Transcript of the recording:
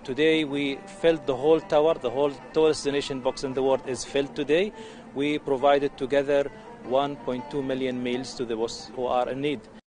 today we filled the whole tower, the whole tallest destination box in the world is filled today. We provided together 1.2 million meals to those who are in need.